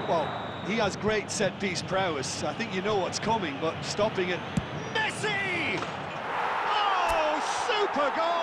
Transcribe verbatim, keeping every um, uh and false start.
Well, he has great set-piece prowess. I think you know what's coming, but stopping it... Messi! Oh, super goal!